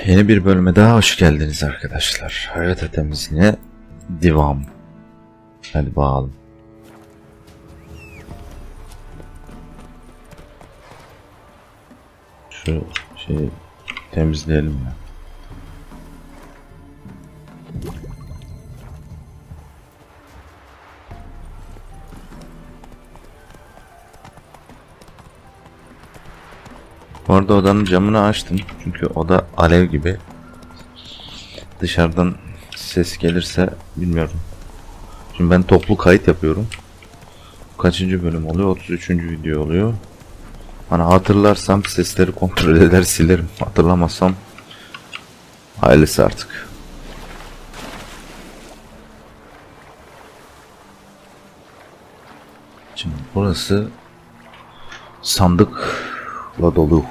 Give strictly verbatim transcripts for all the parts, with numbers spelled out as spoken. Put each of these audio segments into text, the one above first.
Yeni bir bölüme daha hoş geldiniz arkadaşlar. Harita temizliğine devam. Hadi bakalım. Şu şeyi temizleyelim ya. Bu arada odanın camını açtım çünkü oda alev gibi. Dışarıdan ses gelirse bilmiyorum. Şimdi ben toplu kayıt yapıyorum. Kaçıncı bölüm oluyor? otuz üçüncü video oluyor. Hani hatırlarsam sesleri kontrol eder silerim. Hatırlamazsam hayırlısı artık. Şimdi burası sandıkla dolu.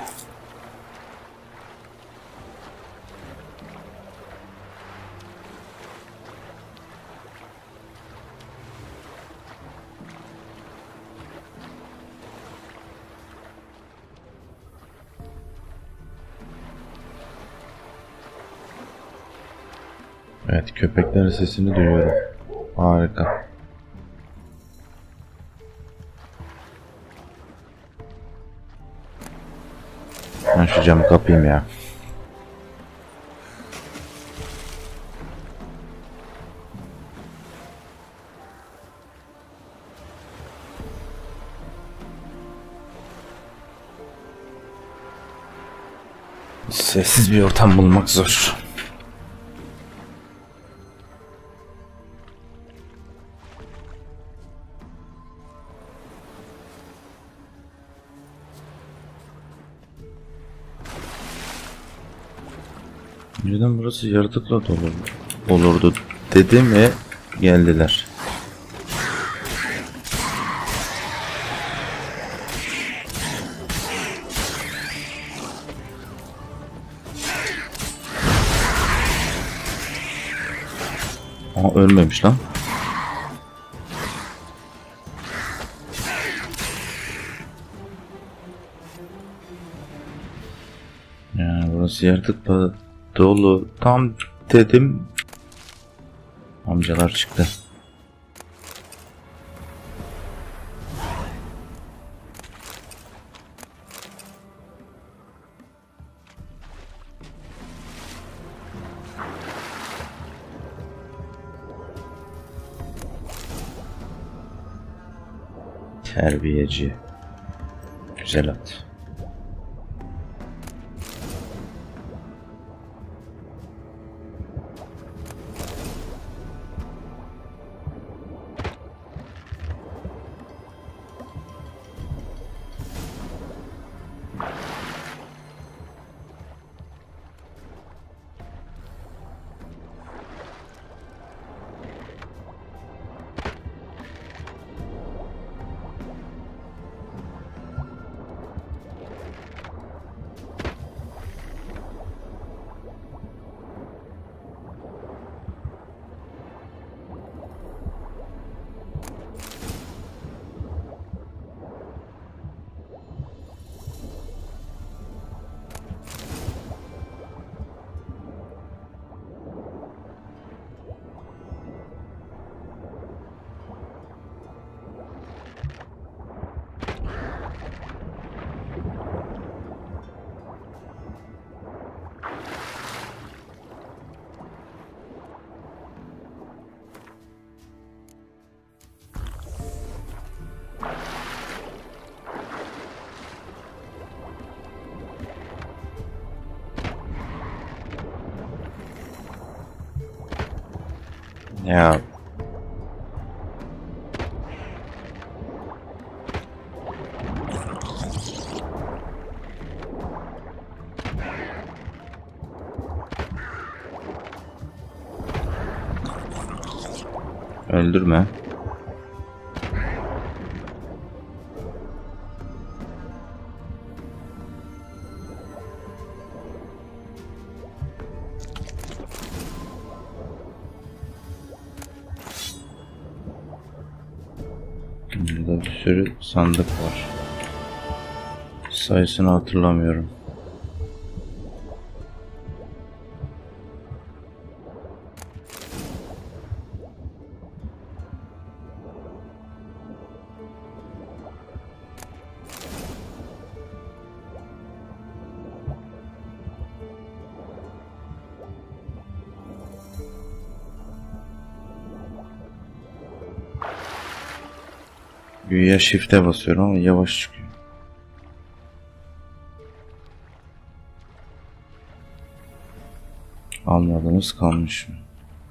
Evet, köpeklerin sesini duyuyorum. Harika. Ben şu camı kapayım ya. Sessiz bir ortam bulmak zor. Önceden burası yaratıkla dolu olurdu dedi mi geldiler. Aa, ölmemiş lan. Ya burası yaratıkla dolu tam dedim. Amcalar çıktı. Terbiyeci. Güzel at. Ya öldürme. Burada bir sürü sandık var. Sayısını hatırlamıyorum. Güya shift'e basıyorum ama yavaş çıkıyor. Almadığımız kalmış mı?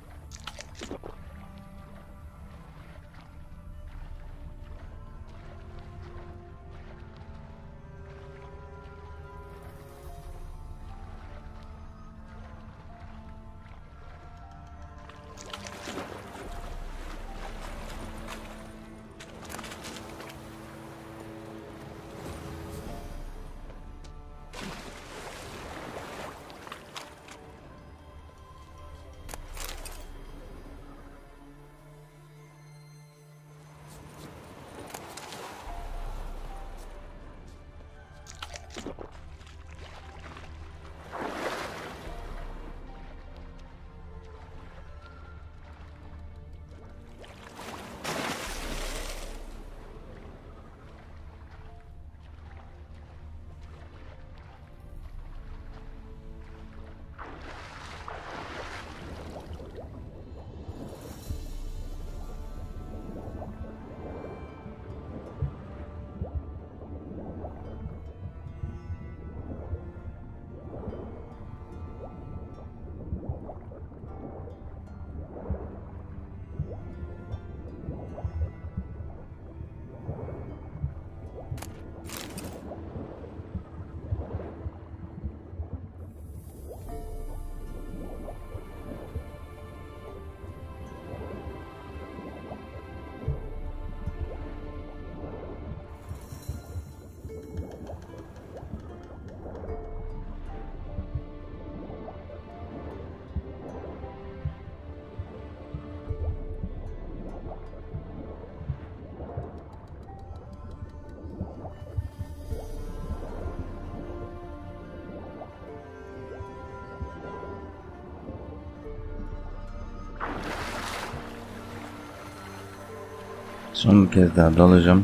Son bir kez daha dalacağım.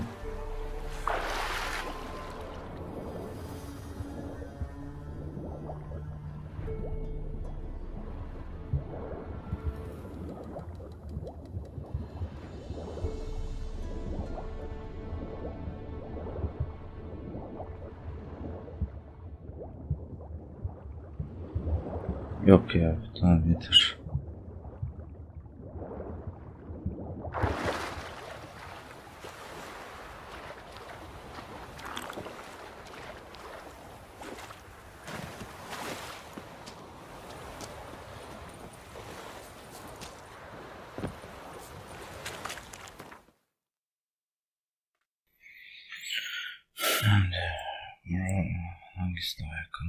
Yok ya, tamam yeter. Hangisi daha yakın?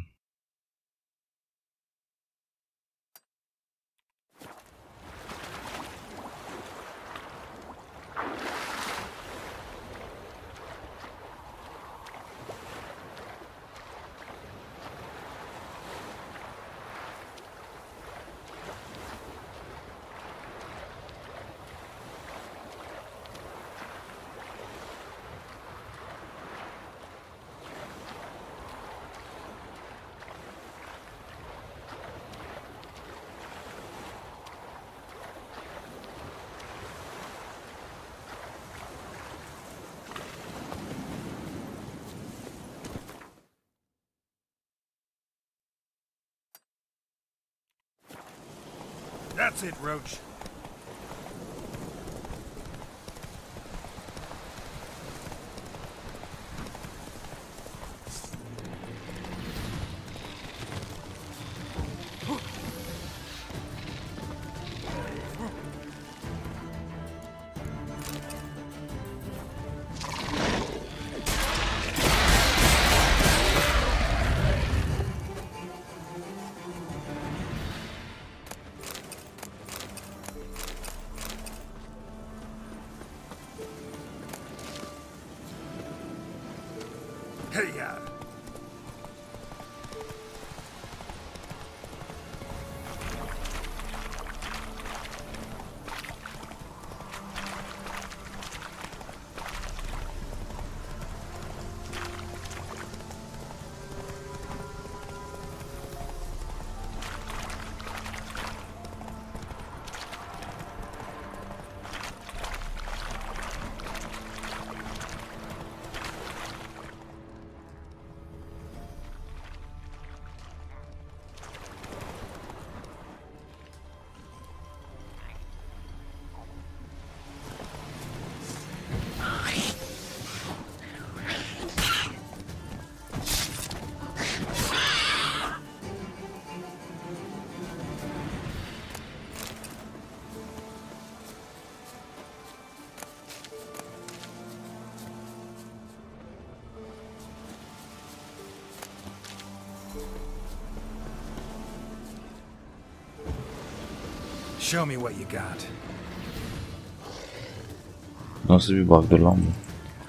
That's it, Roach. Hey, ya. Show me what you got. Nasıl bir bug'dır lan bu?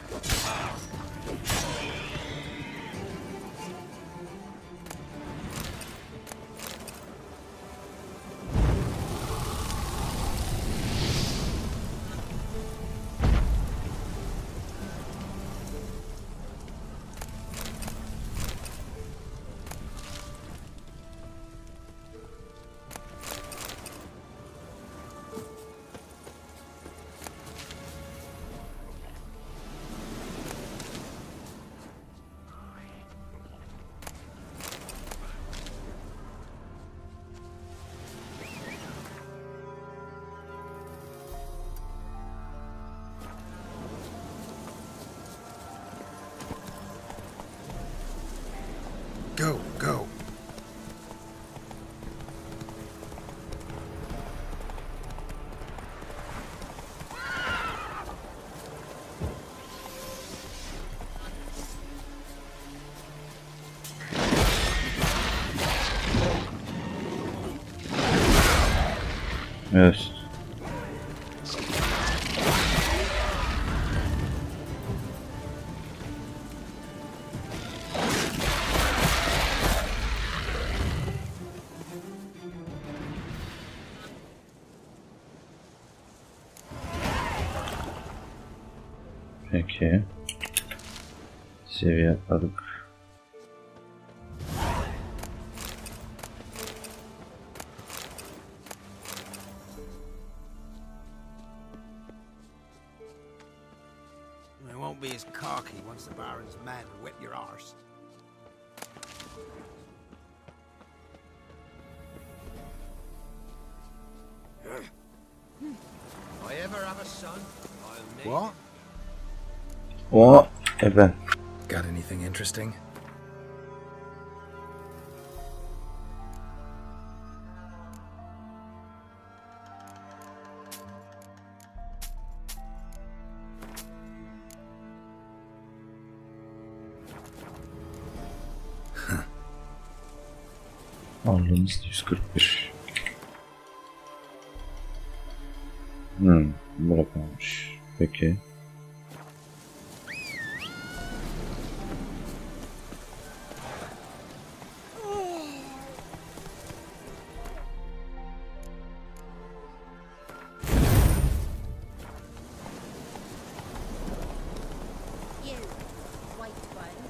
Go, go. Evet. Peki. Seviye atladık. It won't be as cocky once the Baron's men whip your arse. If I ever have a son, I'll name What? O evet. Got anything interesting? Ağırlığımız yüz kırk bir. Hmm, bırakmamış. Peki. You, white one.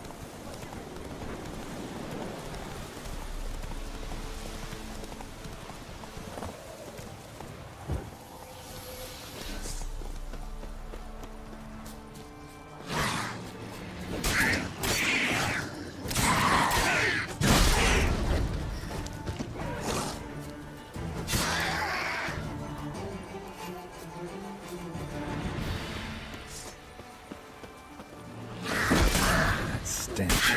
That stench.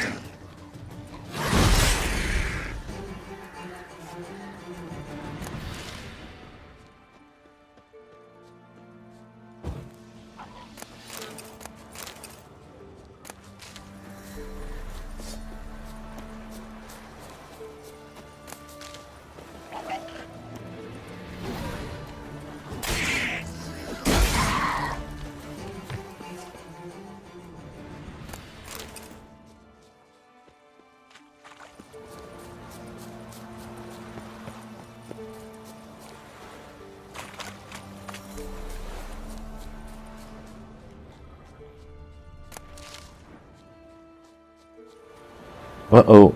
Uh oh.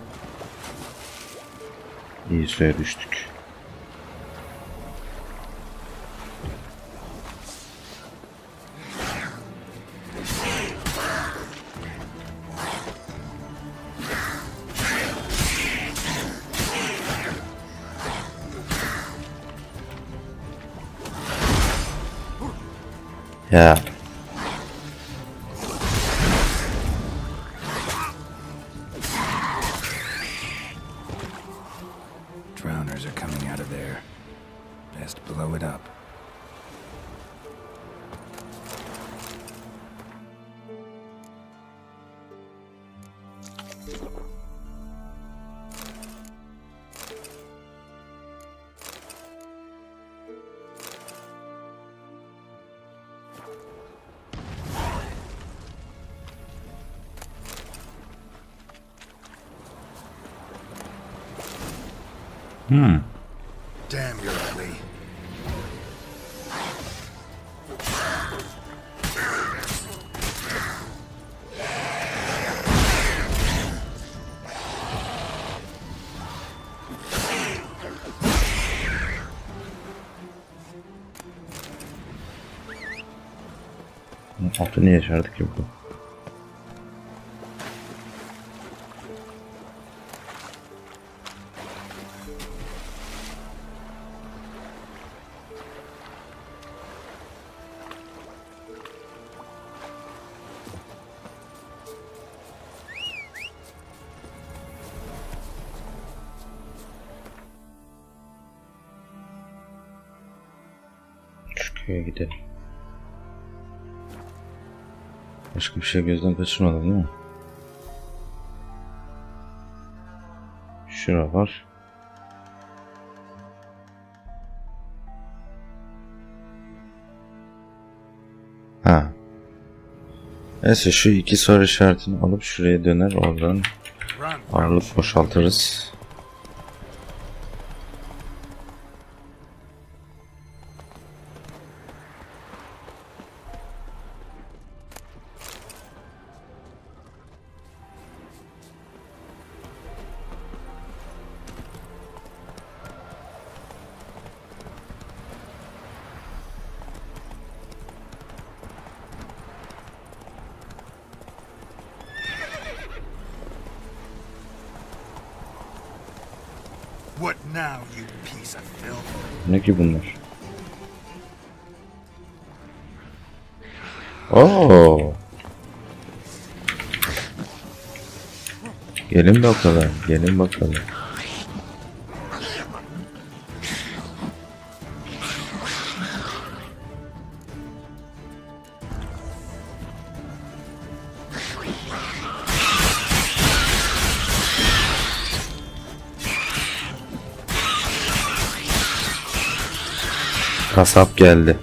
İyi suya düştük. Ya. Drowners are coming out of there. Best blow it up. Hmm. Damn, you're ugly. Altını yaşardık ki bu. Şu köye gidelim. Başka bir şey gözden kaçırmadım değil mi? Şura var. Ha. Neyse şu iki soru işaretini alıp şuraya döner, oradan ağırlık boşaltırız. What now, you piece of filth? Ne ki bunlar? Oo. Gelin bakalım, gelin bakalım. Kasap geldi.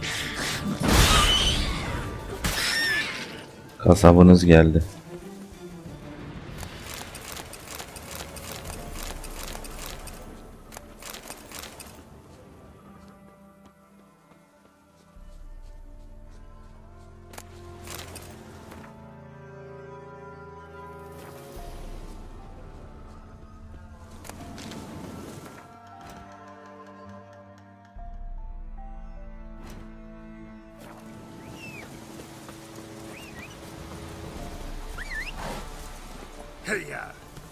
Kasabınız geldi. Hey, ya.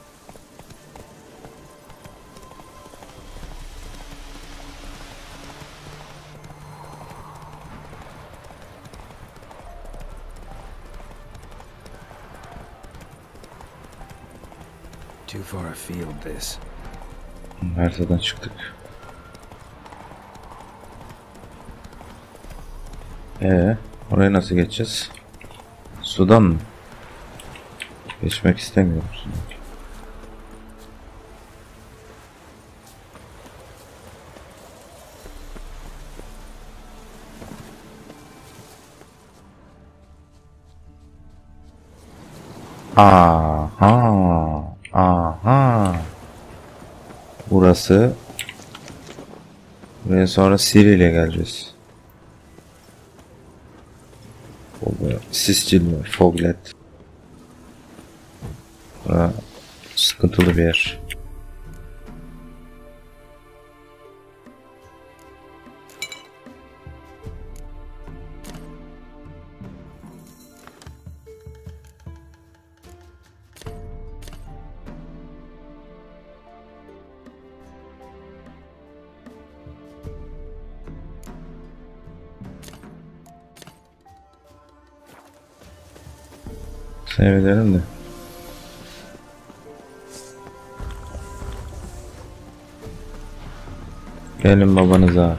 Too far afield, this. Haritadan çıktık. Ee, oraya nasıl geçeceğiz? Sudan mı? Geçmek istemiyorum. Aha, aha. Burası. Buraya sonra Siri ile geleceğiz. Sisçil mi? Foglet. Bura sıkıntılı bir yer. Severim de. Gelin babanıza.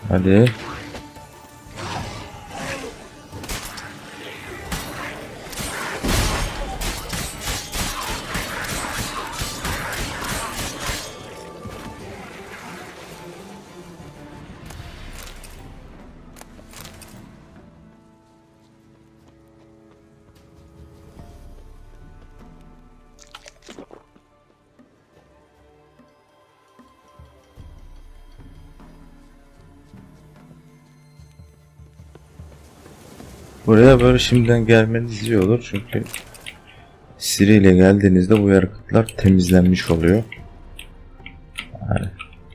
Hadi. Buraya böyle şimdiden gelmeniz iyi olur çünkü Siri ile geldiğinizde bu yaratıklar temizlenmiş oluyor. Yani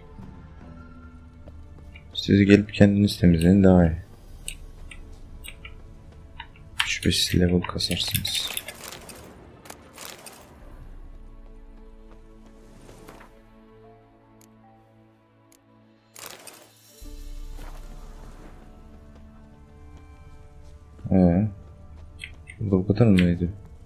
siz gelip kendiniz temizleyin daha iyi. üç beş level kasarsınız. Ee, burada bu kadar mıydı?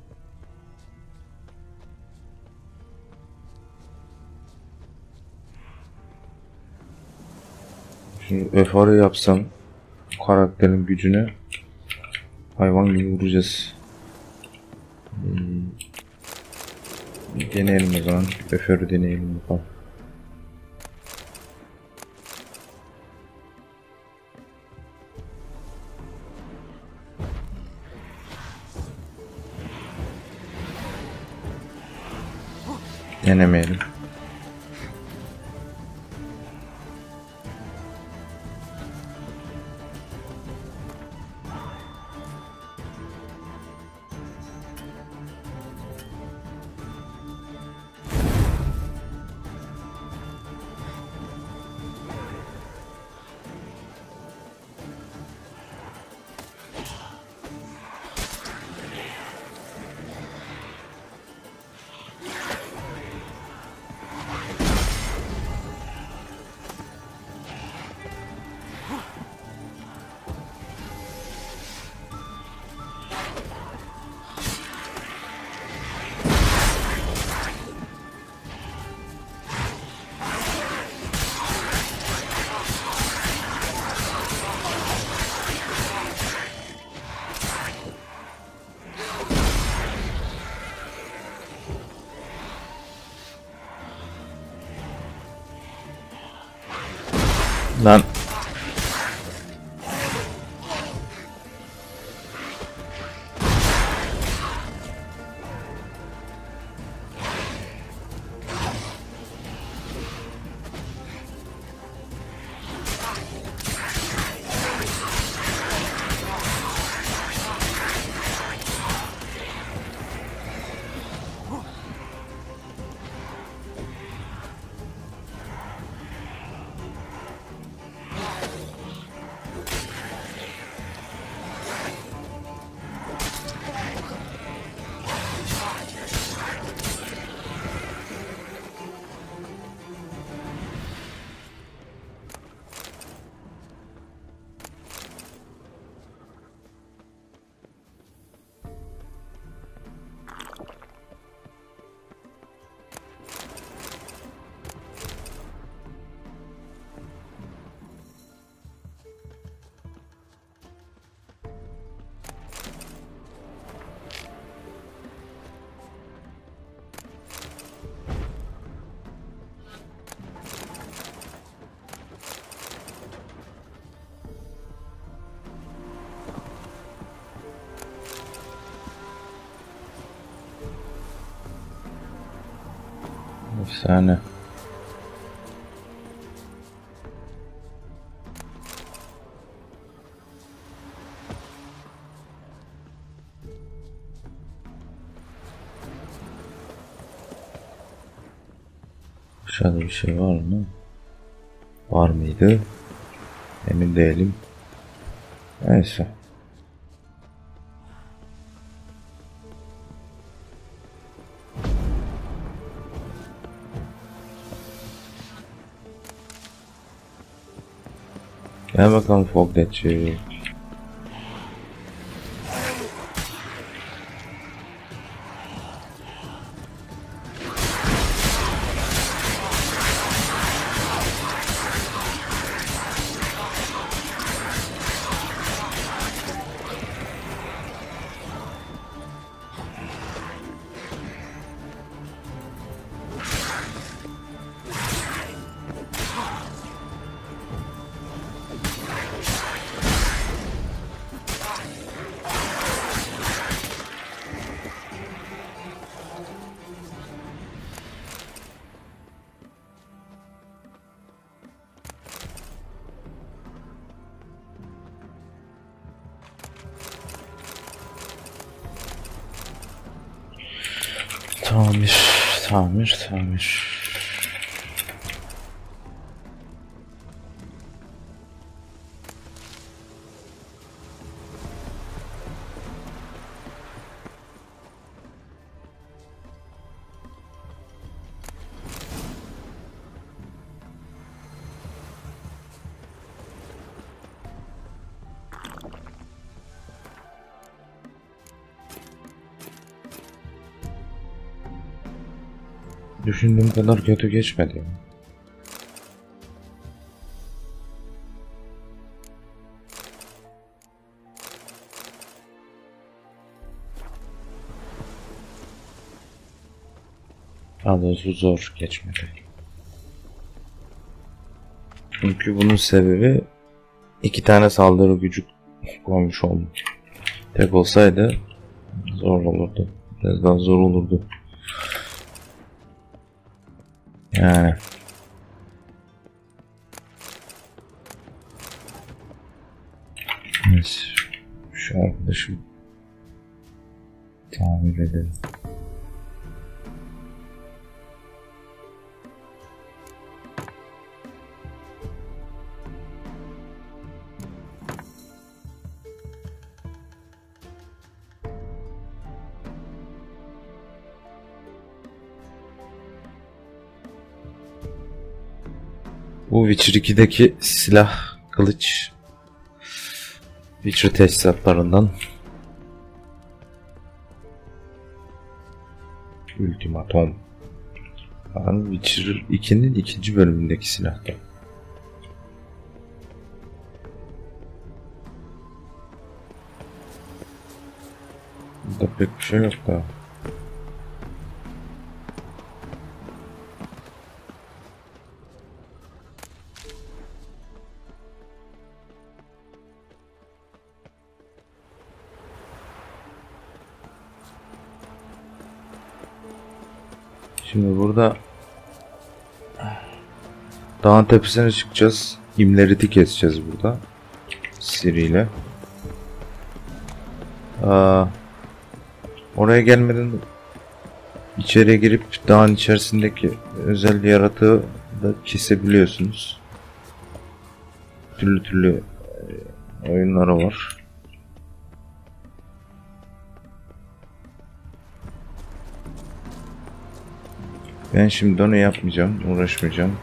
Şimdi öfarı yapsam karakterin gücüne hayvan gibi vuracağız. Hmm. Deneyelim o zaman. Öfarı deneyelim bakalım. Denemeyelim. Lan. Efsane. Aşağıda bir şey var mı? Var mıydı? Emin değilim. Neyse. Gel bakalım Fogletçi. Tamir, tamir. Düşündüğüm kadar kötü geçmedi. Daha doğrusu zor geçmedi. Çünkü bunun sebebi iki tane saldırı gücü koymuş oldum. Tek olsaydı zor olurdu. Biraz daha zor olurdu. Yani. Neyse. Şu arkadaşı tamir edelim. Bu Witcher ikideki silah, kılıç, Witcher tesisatlarından Ultimatum. Yani Witcher ikinin ikinci bölümündeki silahta. Burada pek bir şey yok da. Şimdi burada dağın tepesine çıkacağız. İmleriti keseceğiz burada. Siri ile. Aa, oraya gelmeden içeriye girip dağın içerisindeki özel yaratığı da kesebiliyorsunuz. Türlü türlü oyunları var. Ben şimdi onu yapmayacağım, uğraşmayacağım.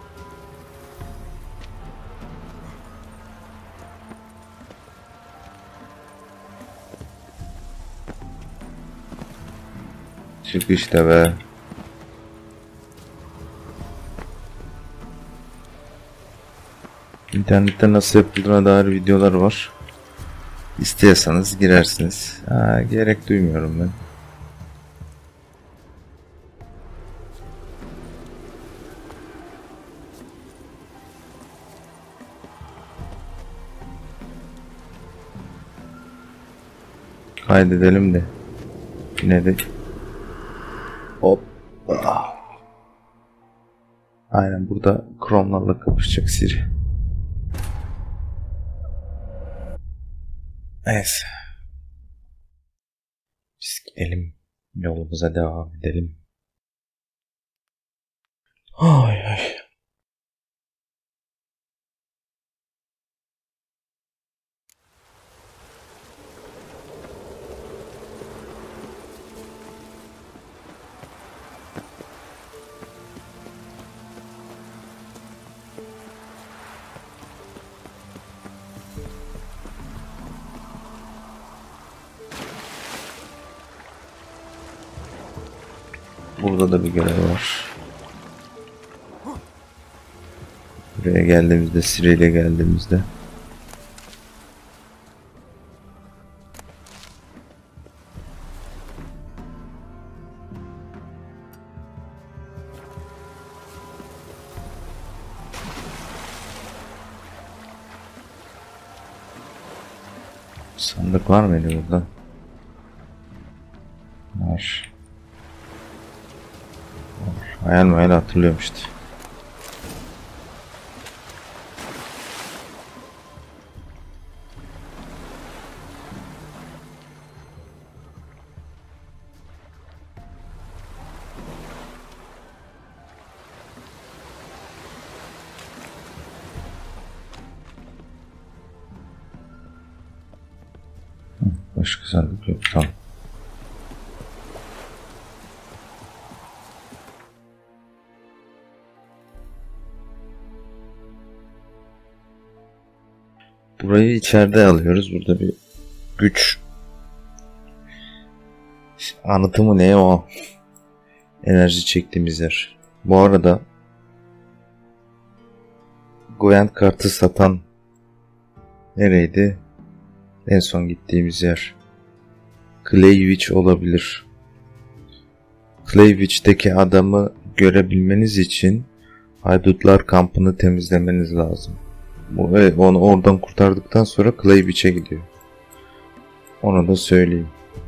Çık işte be. İnternette nasıl yapıldığına dair videolar var. İstiyorsanız girersiniz. Ha, gerek duymuyorum ben. Kaydedelim de. Yine de. Hop. Aynen burada Chrome'larla kapışacak Siri. Neyse. Biz gidelim. Yolumuza devam edelim. Ay ay. Burada da bir görev var. Buraya geldiğimizde, Siri ile geldiğimizde sandık var mıydı burada? Var. Hayal mayal hatırlıyorum işte. Başka sandık yok. Tamam. Burayı içeride alıyoruz. Burada bir güç anıtımı ne o? Enerji çektiğimiz yer. Bu arada Gwent kartı satan nereydi? En son gittiğimiz yer. Clayvich olabilir. Clayvich'teki adamı görebilmeniz için haydutlar kampını temizlemeniz lazım. Bu, evet, onu oradan kurtardıktan sonra Clayvich'e gidiyor. Onu da söyleyeyim.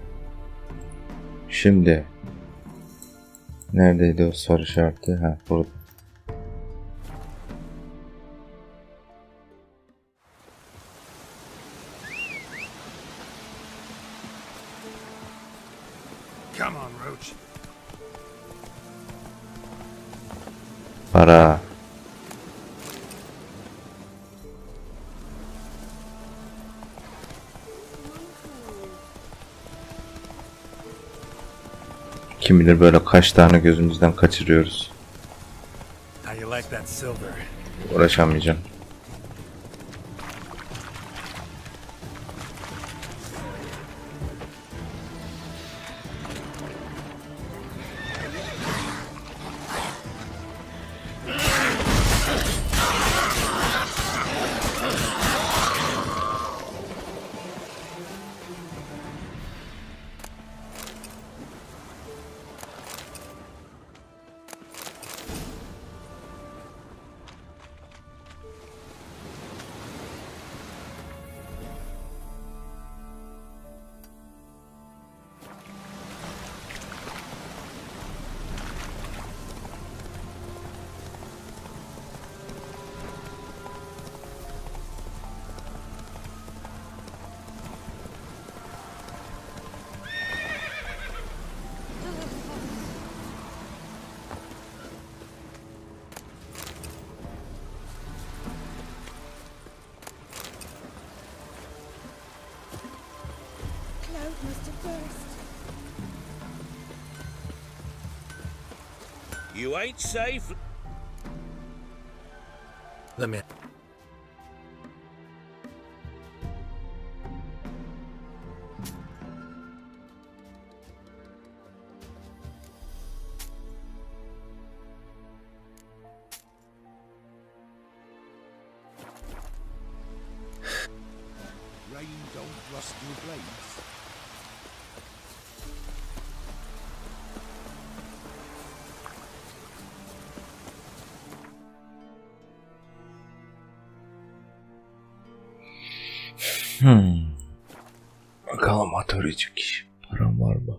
Şimdi neredeydi o soru işareti? Ha, burada. Come on, Roach. Para. Kim bilir böyle kaç tane gözümüzden kaçırıyoruz. How you like that silver? Uğraşamayacağım. Cloud must have burst. You ain't safe. Let me. Rain don't rust your blades. Hmm. Bakalım atörecek. Param var mı?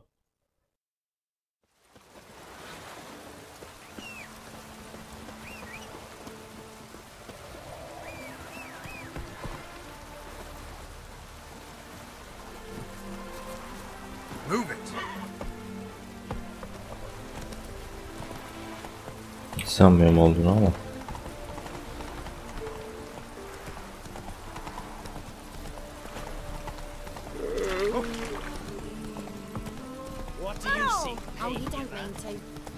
Move it. Hiç sanmıyorum olduğunu ama. What do you see? Oh, you don't mean to.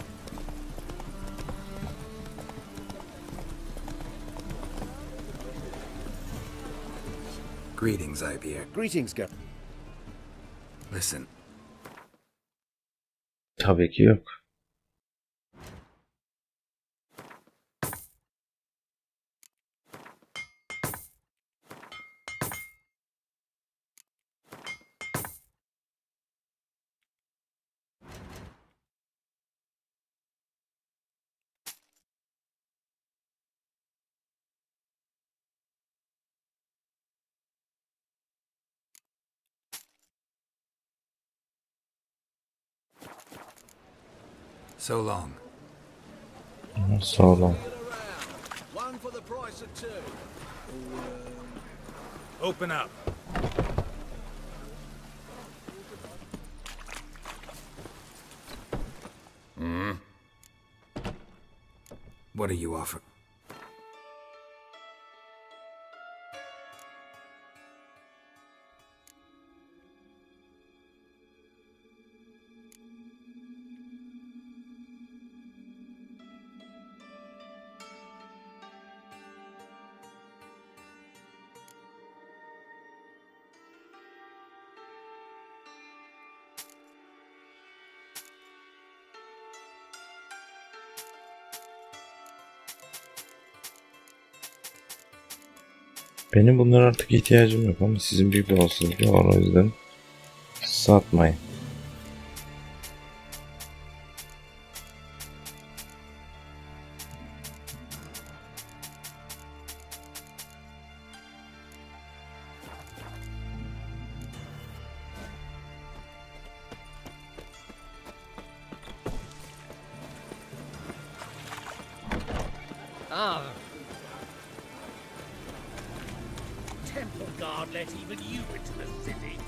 Greetings, I B R. Greetings, Gov. Listen, Tabii ki yok. so long. Sağlam. One for the price of two. Open up. What are you offering? Benim bunlara artık ihtiyacım yok ama sizin büyük bir olasılık var, o yüzden satmayın. Ah. Temple Guard let even you into the city.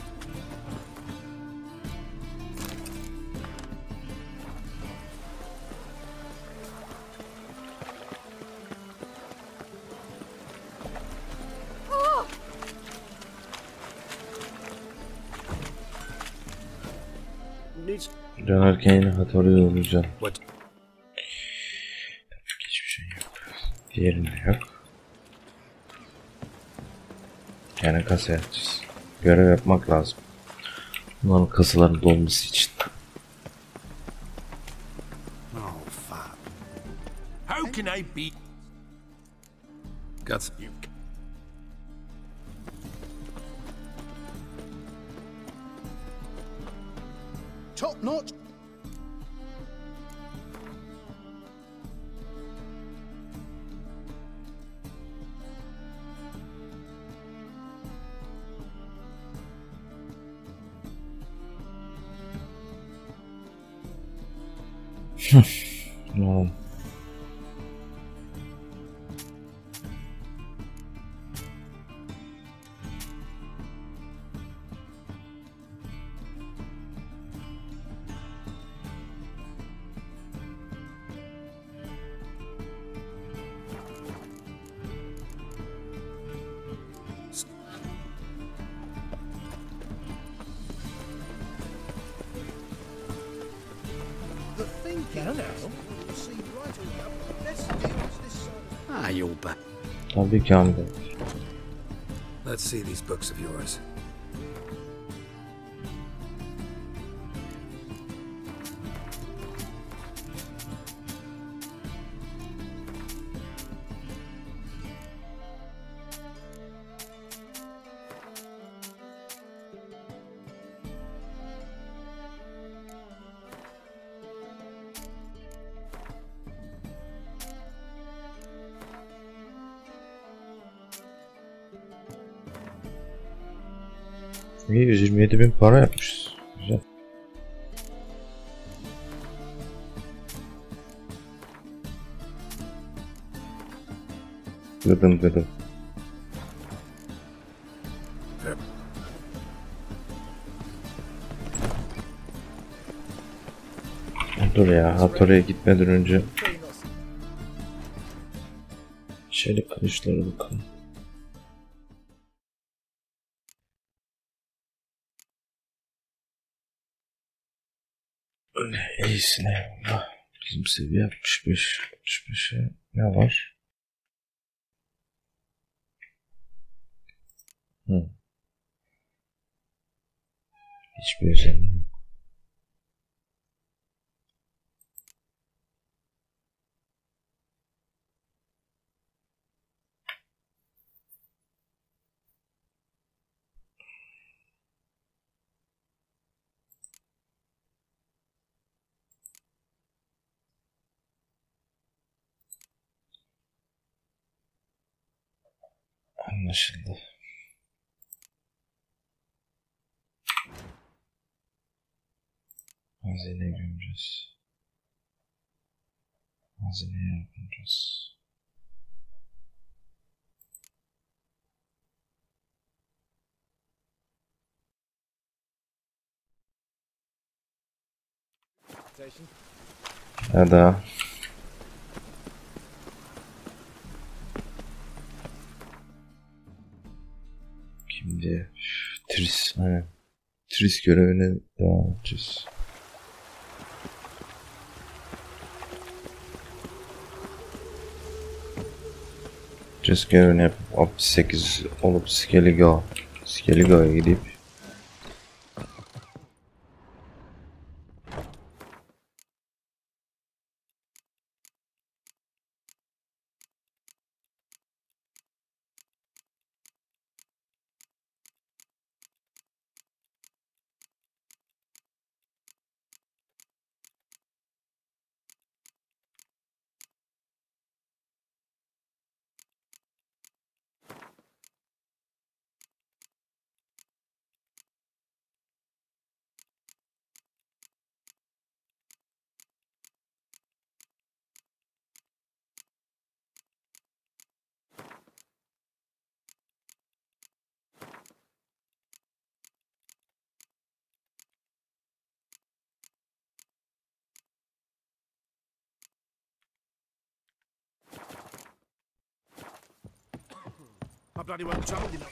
Needs Dönerken yine Hattori'yi olacağım. What? Hiçbir şey yok. Diğerinde yok. Yani kasa yapacağız. Görev yapmak lazım. Bunların kasaların dolması için. Oh, fuck. How can I be? Got some. You Top notch. Tamam. The thinking Hello. will see right away. Let's deal with this side. Ah, you're back. Tabii ki Hamdi. Let's see these books of yours. İyi, yüz yirmi yedi bin para yapmışız. Güzel. Gıdım gıdım. Dur ya, Hattori'ye gitmeden önce çelik kılıçlara bakalım. İyisine Allah. Bizim seviye altmış beş. altmış beşe ne var? Hı. Hiçbir özelliği yok. Anlaşıldı. Hazine gömeceğiz. Hazineye yapacağız. Ya da kimdi? Tris, aynen. Tris görevine devam edeceğiz. Tris görevini yapıp altmış sekiz olup Skellige Skellige'ye gidip bloody well told him.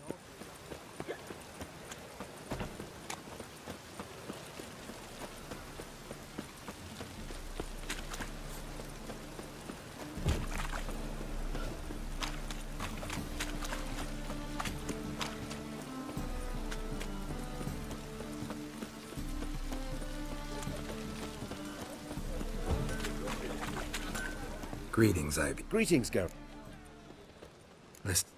Greetings, Ivy. Greetings, Gareth. Listen.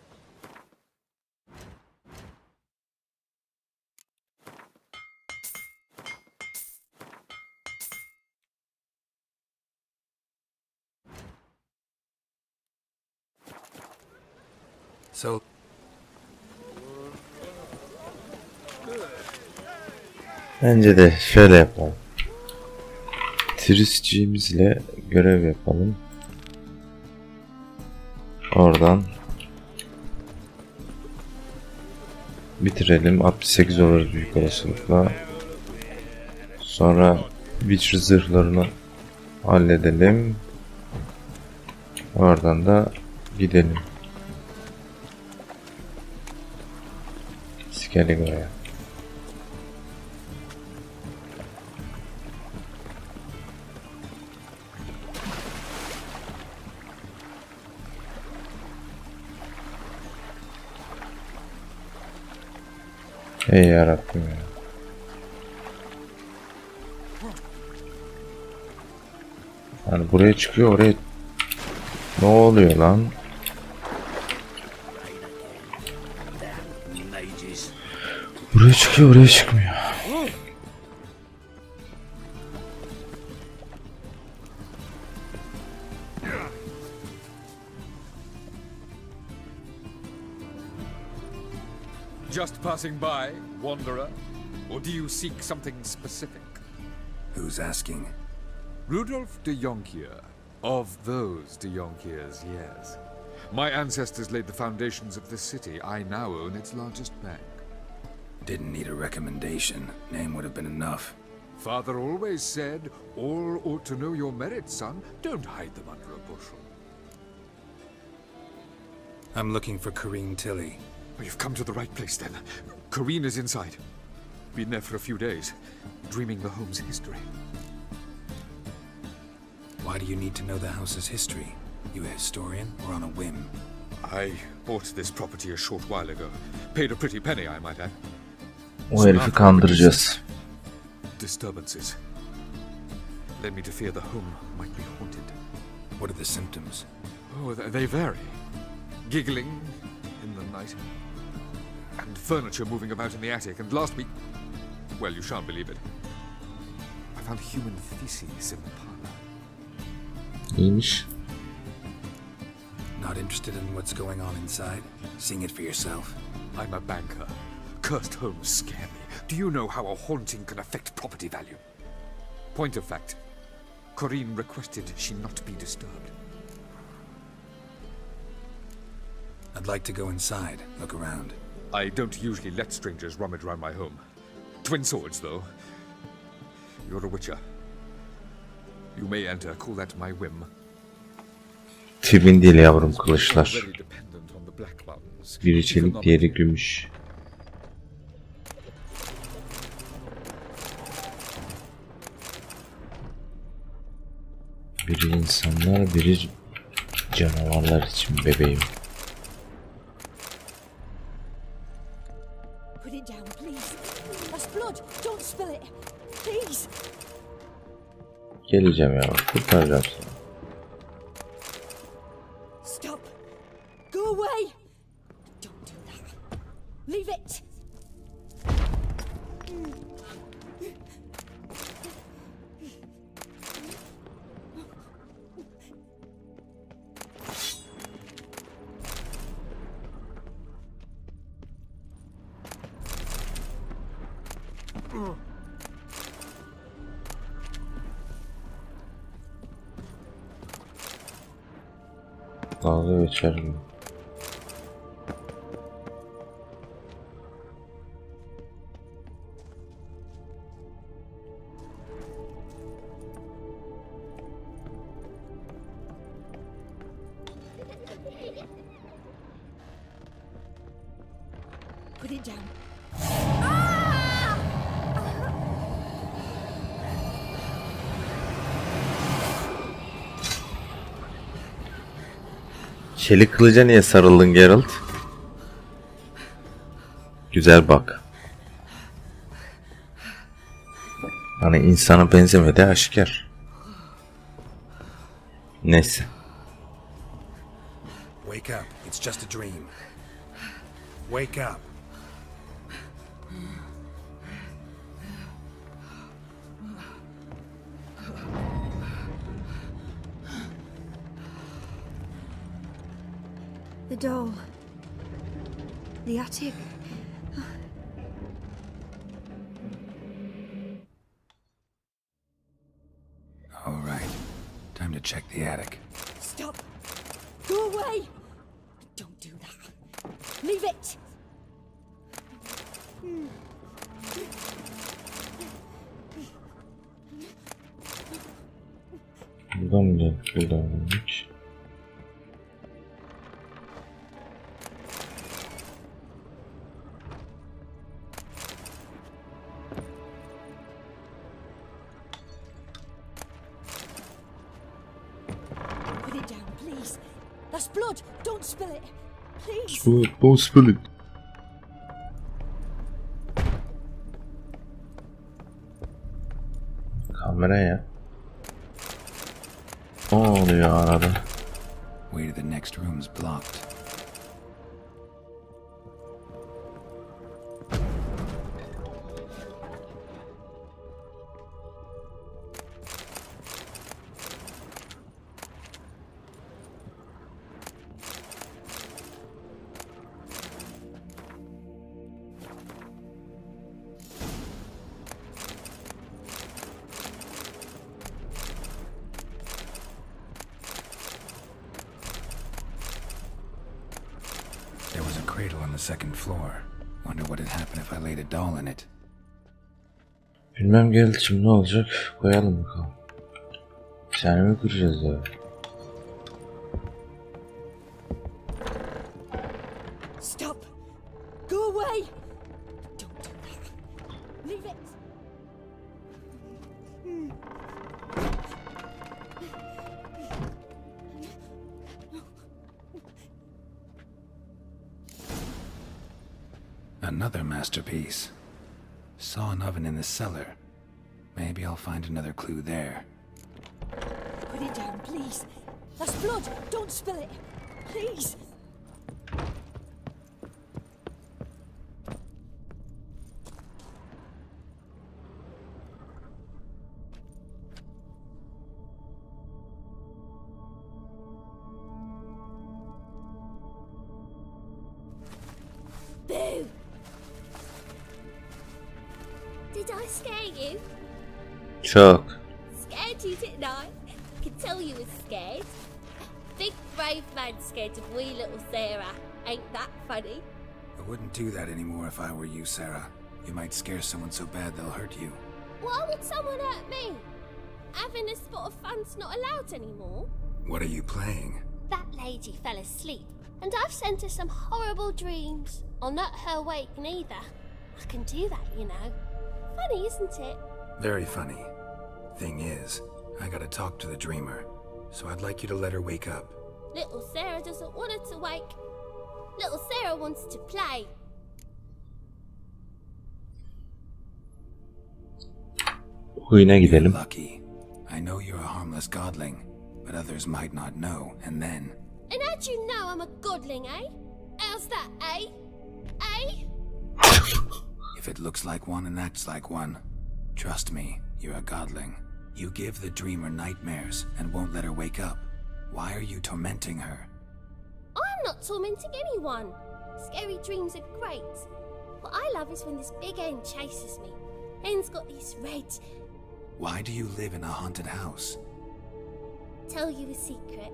So, Bence de şöyle yapalım. Trisçiğimizle görev yapalım. Oradan bitirelim. altmış sekiz olur büyük olasılıkla. Sonra Witcher zırhlarını halledelim. Oradan da gidelim Skellige'ye. Ey yarabbim ya. Yani buraya çıkıyor, oraya ne oluyor lan? Buraya çıkıyor, oraya çıkmıyor. Just passing by, wanderer? Or do you seek something specific? who's asking? Rudolf de Jonkier. Of those de Jonkiers, yes. My ancestors laid the foundations of this city. I now own its largest bank. Didn't need a recommendation. Name would have been enough. Father always said, all ought to know your merits, son. Don't hide them under a bushel. I'm looking for Corrine Tilly. Well, you've come to the right place, then. Corrine is inside. Been there for a few days, dreaming the home's history. Why do you need to know the house's history? You a historian or on a whim? I bought this property a short while ago. Paid a pretty penny, I might add. O herifi kandıracağız. Disturbances led me to fear the home might be haunted. What are the symptoms? Oh, th- they vary. Giggling in the night, and furniture moving about in the attic. And last week, well, you shan't believe it, I found human feces in the parlor. İyiymiş. Not interested in what's going on inside? Seeing it for yourself? I'm a banker. Cursed homes scare me. Do you know how a haunting can affect property value? Point of fact, Corrine requested she not be disturbed. I'd like to go inside, look around. I don't usually let strangers rummage around my home. Twin swords, though. You're a witcher. You may enter, call that my whim. Twin değil yavrum, kılıçlar. Very dependent on the black ones. Biri çelik, diğeri gümüş. Biri insanlar, biri canavarlar için bebeğim. Put it down, please. That's blood. Don't spill it. Please. Geleceğim ya, kurtaracağım seni. Stop. Go away. Don't do that. Leave it. Dalga geçerim. Put it down. Çelik kılıca niye sarıldın Geralt? Güzel bak. Hani insana benzemedi aşikar. Neyse. Wake up. It's just a dream. Wake up. The doll. The attic. All right. Time to check the attic. Stop! Go away! Don't do that. Leave it! Buradan mı geldik? Buradan mı geldik? Put it down, please. That's blood. Don't spill it. Please. Don't spill it. Kameraya. Ne oluyor arada? Way to the next room's blocked. There was a cradle on the second floor. Wonder what would happen if I laid a doll in it. Bilmem Geralt'cığım ne olacak? Koyalım bakalım. Bir tane mi kuracağız ya? Stop! Go away! Don't do that. Leave it! Another masterpiece. Saw an oven in the cellar. Maybe I'll find another clue there. Put it down, please. That's blood. Don't spill it. Please. Boo! Did I scare you? Çok. Scared you, didn't I? I could tell you was scared. Big brave man scared of wee little Sarah. Ain't that funny? I wouldn't do that anymore if I were you, Sarah. You might scare someone so bad they'll hurt you. Why would someone hurt me? Having a spot of fun's not allowed anymore. What are you playing? That lady fell asleep, and I've sent her some horrible dreams. I'll not her wake neither. I can do that, you know. Funny, isn't it? Very funny. Thing is, I gotta talk to the dreamer, so I'd like you to let her wake up. Little Sarah doesn't want her to wake. Little Sarah wants to play. Huyuna You're gidelim. lucky. I know you're a harmless godling, but others might not know, and then... And how'd you know I'm a godling, eh? How's that, eh? Eh? If it looks like one and acts like one, trust me, you're a godling. You give the dreamer nightmares and won't let her wake up. Why are you tormenting her? I'm not tormenting anyone. Scary dreams are great. What I love is when this big hen chases me. Hen's got this red... Why do you live in a haunted house? Tell you a secret.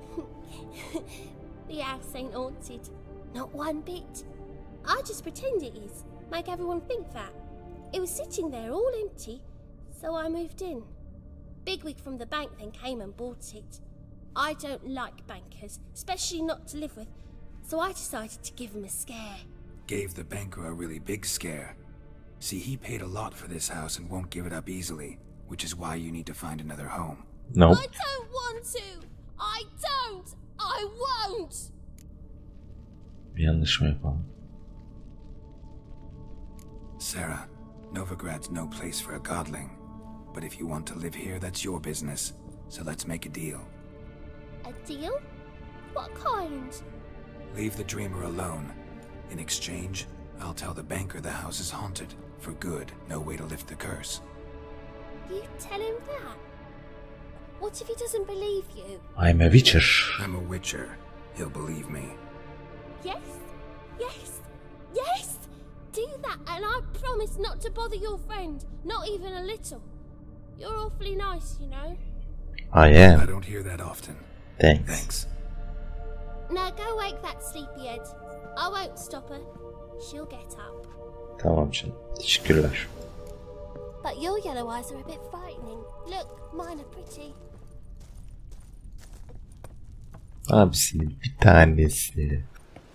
The house ain't haunted. Not one bit. I just pretend it is. Make everyone think that. It was sitting there all empty, so I moved in. Bigwig from the bank then came and bought it. I don't like bankers, especially not to live with, so I decided to give them a scare. gave the banker a really big scare. See, he paid a lot for this house and won't give it up easily, which is why you need to find another home. No. I don't want to! I don't! I won't! Bir yanlış mı yapalım? Sarah, Novigrad's no place for a godling. But if you want to live here, that's your business. So let's make a deal. A deal? What kind? Leave the dreamer alone. In exchange, I'll tell the banker the house is haunted. For good, no way to lift the curse. You tell him that? What if he doesn't believe you? I'm a witcher. I'm a witcher. He'll believe me. Yes? Yes? Yes! Do that and I promise not to bother your friend. Not even a little. You're awfully nice, you know. I I am. don't hear that often. Thanks. Thanks. Now go wake that sleepyhead. I won't stop her. She'll get up. Tamam canım. Teşekkürler. But your yellow eyes are a bit frightening. Look, mine are pretty. Abisinin bir tanesi.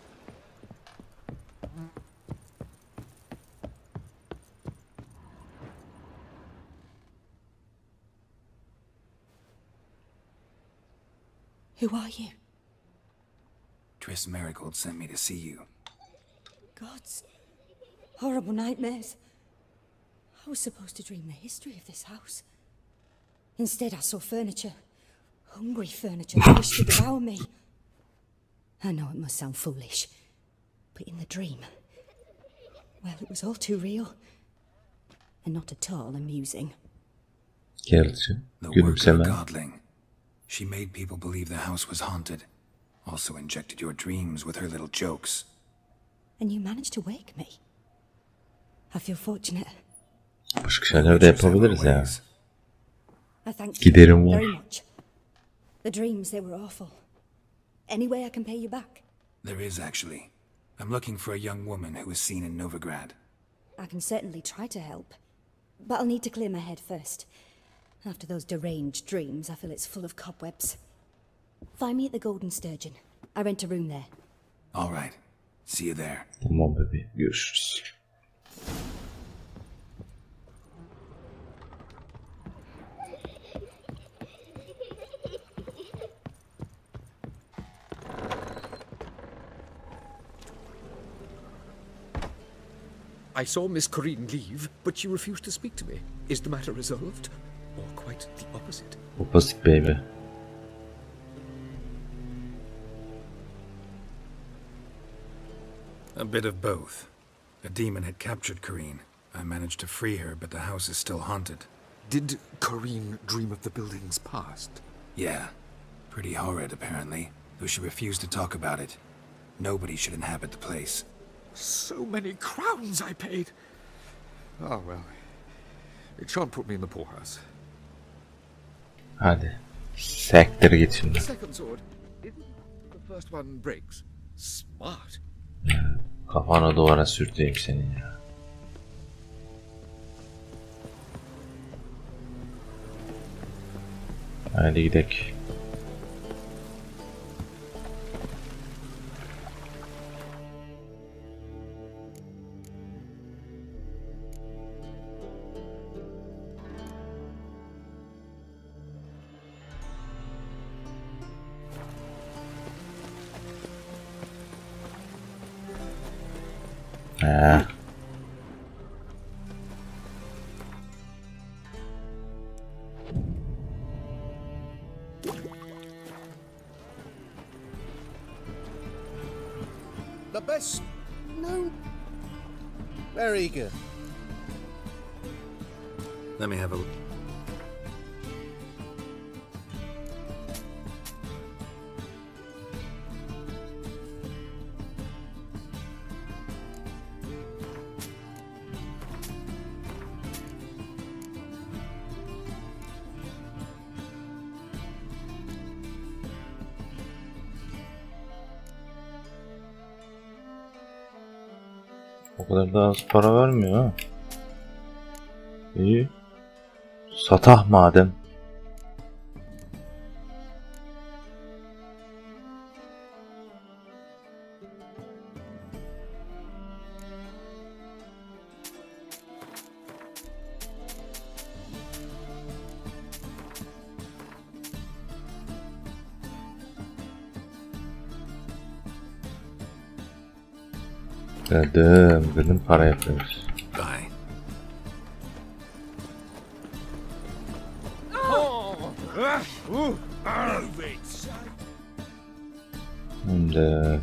Who are you? Triss Marigold sent me to see you. Gods. Horrible nightmares. I was supposed to dream the history of this house. Instead, I saw furniture. Hungry furniture that wished to devour me. I know it must sound foolish, but in the dream, well, it was all too real. And not at all amusing. Gerçi. The work of a Gülümseme. godling. She made people believe the house was haunted. Also injected your dreams with her little jokes. And you managed to wake me. I feel fortunate. Başka şeyler de yapabiliriz ya. I thank you Giderim var. very much. The dreams, they were awful. Any way I can pay you back? There is, actually. I'm looking for a young woman who was seen in Novigrad. I can certainly try to help. But I'll need to clear my head first. After those deranged dreams, I feel it's full of cobwebs. Find me at the Golden Sturgeon. I rent a room there. All right. See you there. Tamam bebeğim. Görüşürüz. I saw Miss Corinne leave, but she refused to speak to me. Is the matter resolved? Or quite the opposite? Opposite baby. A bit of both. A demon had captured Corinne. I managed to free her, but the house is still haunted. Did Corinne dream of the building's past? Yeah. Pretty horrid, apparently. Though she refused to talk about it. Nobody should inhabit the place. So many crowns I paid! Oh well. It shan't put me in the poorhouse. Hadi. Sektir git The şimdi. second sword, isn't the first one breaks? Smart. Kafana duvara sürteyim senin ya. Hadi gidelim. Ha. The best. No, Very good. Let me have a look. O kadar da az para vermiyor ha. İyi. Satah madem. Dedim, dedim para yapıyoruz. Bye. Şimdi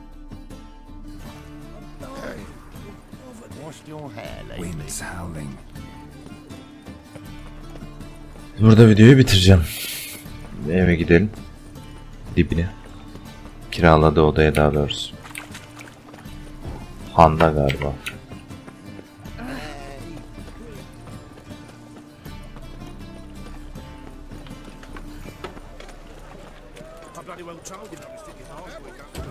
Wind's howling. burada videoyu bitireceğim. Eve gidelim. Dibine. Kiraladığı odaya daha doğrusu. Handa galiba. I bloody well told him I was thinking half week up.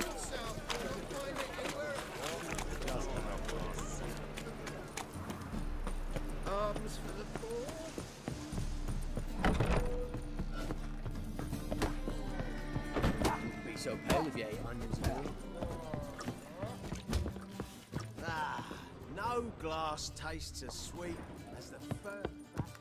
Arms for the poor. Wouldn't be so pale if you ate onions at all. Ah, no glass tastes as sweet as the first battle.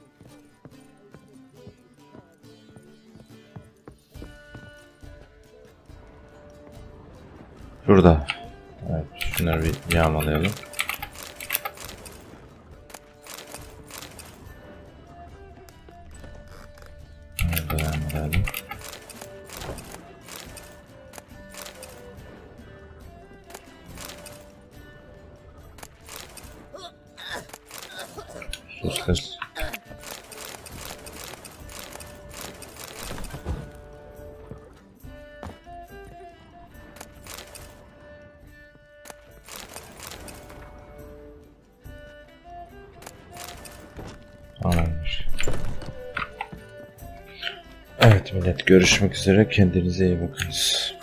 Şurada. Evet, şunları bir yağmalayalım. Şunları da yağmalayalım. Sus kız. Tamamdır. Evet millet, görüşmek üzere, kendinize iyi bakınız.